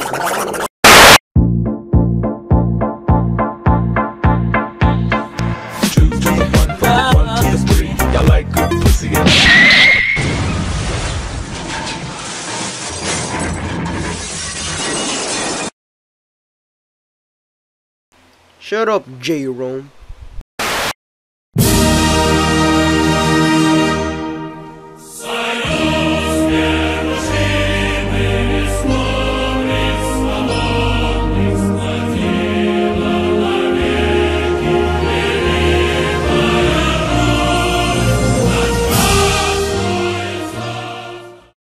Two to the one, from the one to the three. Y'all like good pussy and Shut up, J-Rome.